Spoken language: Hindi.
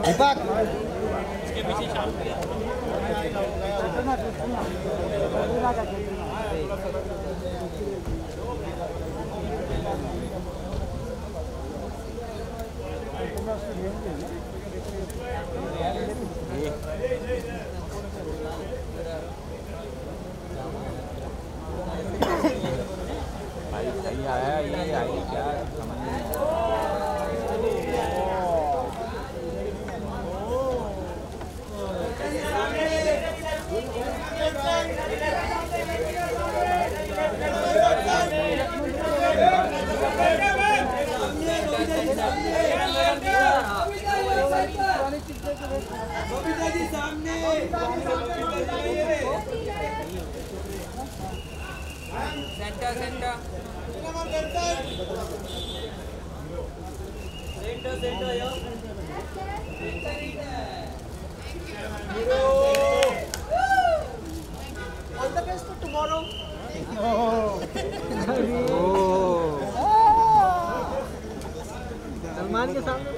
दीपक भाई सही आया ये आई क्या समझ नहीं center center center yo all the best for tomorrow. Salman के सामने